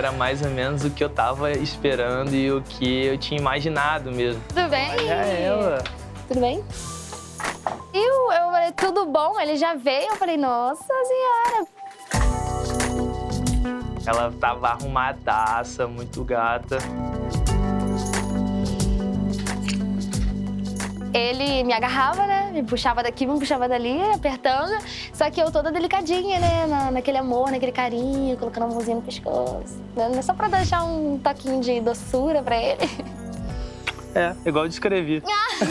era mais ou menos o que eu tava esperando e o que eu tinha imaginado mesmo. Tudo bem? Olha ela. Tudo bem? Eu falei, tudo bom? Ele já veio, eu falei, nossa senhora. Ela tava arrumadaça, muito gata. Ele me agarrava, né? Me puxava daqui, me puxava dali, apertando. Só que eu toda delicadinha, né? Naquele amor, naquele carinho, colocando a mãozinha no pescoço. Só pra deixar um toquinho de doçura pra ele. É, igual eu descrevi.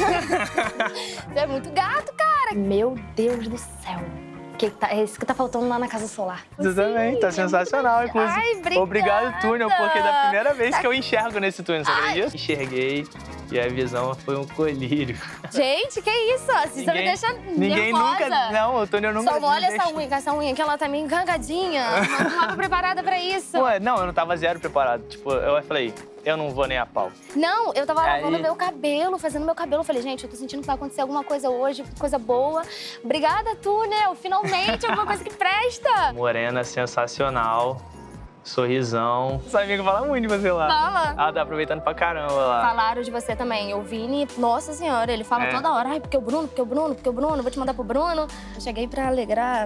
É muito gato, cara. Meu Deus do céu. É isso que tá faltando lá na Casa Solar. Você também, tá sensacional, inclusive. Ai, obrigada. Obrigado, túnel, porque é da primeira vez que eu enxergo nesse túnel, você acredita? Enxerguei e a visão foi um colírio. Gente, que isso? Assim, você me deixa Ninguém nervosa. nunca... Não, o túnel nunca... Só olha essa unha que ela tá meio encangadinha. Não tava preparada pra isso. Ué, não, eu não tava zero preparado. Tipo, eu falei, eu não vou nem a pau. Não, eu tava lavando meu cabelo, fazendo meu cabelo. Eu falei, gente, eu tô sentindo que vai acontecer alguma coisa hoje, coisa boa. Obrigada, túnel. Finalmente, alguma coisa que presta. Morena, sensacional. Sorrisão. Essa amiga fala muito de você lá. Fala. Ela tá aproveitando pra caramba lá. Falaram de você também. O Vini, nossa senhora, ele fala toda hora. Ai, porque o Bruno, porque o Bruno, porque o Bruno. Vou te mandar pro Bruno. Eu cheguei pra alegrar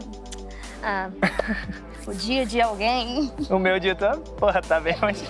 o dia de alguém. O meu dia tá, porra, tá bem mais...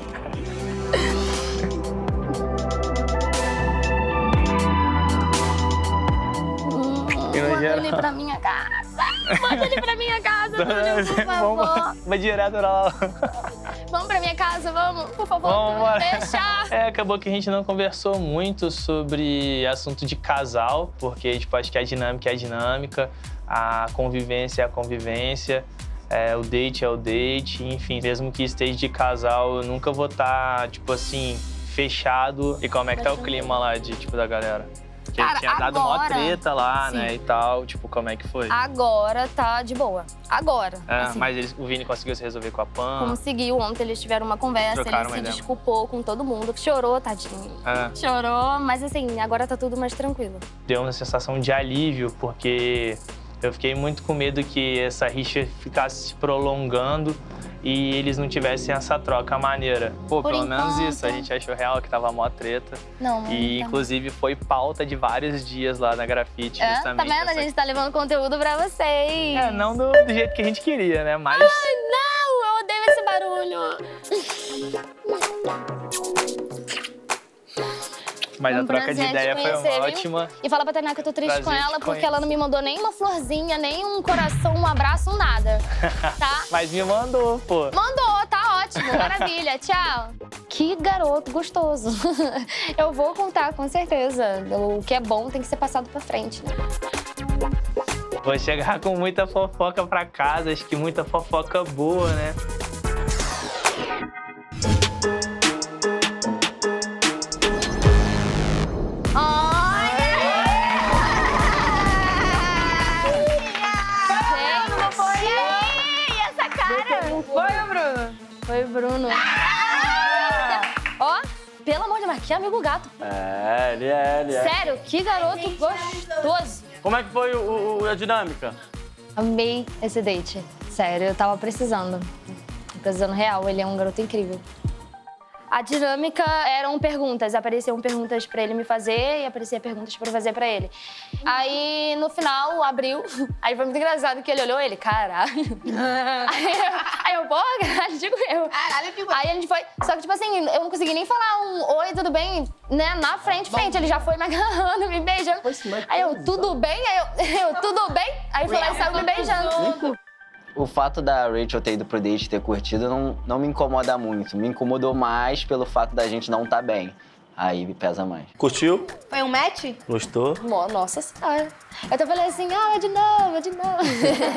Manda ele pra minha casa. Manda ele pra minha casa, Túlio, por favor. Vai direto lá. Vamos pra minha casa, vamos. Por favor, vamos deixa. Acabou que a gente não conversou muito sobre assunto de casal, porque tipo, acho que a dinâmica é a dinâmica, a convivência é a convivência, o date é o date, enfim, mesmo que esteja de casal, eu nunca vou estar, tipo assim, fechado. E como é que tá o clima lá da galera? Porque Cara, tinha dado agora, mó treta lá, sim, né, e tal. Tipo, como é que foi? Agora tá de boa. Agora. Assim. Mas o Vini conseguiu se resolver com a Pam? Conseguiu. Ontem eles tiveram uma conversa, ele se desculpou com todo mundo. Chorou, tadinho. Chorou, mas assim, agora tá tudo mais tranquilo. Deu uma sensação de alívio, porque eu fiquei muito com medo que essa rixa ficasse se prolongando e eles não tivessem essa troca maneira. Pô, pelo menos isso, a gente achou real que tava mó treta. Não, e inclusive foi pauta de vários dias lá na Grafite, justamente. Tá vendo? A gente tá levando conteúdo pra vocês. Não do jeito que a gente queria, né? Mas... Ai, não! Eu odeio esse barulho. Mas a troca de ideia foi ótima. E fala pra Tainá que eu tô triste com ela porque ela não me mandou nem uma florzinha, nem um coração, um abraço, um nada. Tá? Mas me mandou, pô. Mandou, tá ótimo, maravilha, tchau. Que garoto gostoso. Eu vou contar, com certeza. O que é bom tem que ser passado pra frente, né? Vou chegar com muita fofoca pra casa, acho que muita fofoca boa, né? Foi o Bruno. Ó, pelo amor de Deus, que amigo gato. Ele é. Sério, que garoto gostoso. Como é que foi a dinâmica? Amei esse date. Sério, eu tava precisando. Precisando real, ele é um garoto incrível. A dinâmica eram perguntas, apareciam perguntas pra ele me fazer e apareciam perguntas pra eu fazer pra ele. Aí, no final, abriu, aí foi muito engraçado que ele olhou, caralho. Aí eu, pô, caralho, digo eu. Caralho, digo eu. Aí a gente foi, só que tipo assim, eu não consegui nem falar um oi, tudo bem, né, na frente, ele já foi me agarrando, me beijando. Aí eu, tudo bem? Aí eu, tudo bem? Aí foi lá e saiu me beijando. O fato da Rachel ter ido pro date e ter curtido não me incomoda muito. Me incomodou mais pelo fato da gente não estar bem. Aí me pesa mais. Curtiu? Foi um match? Gostou? Nossa senhora. Eu até falei assim, é de novo, é de novo.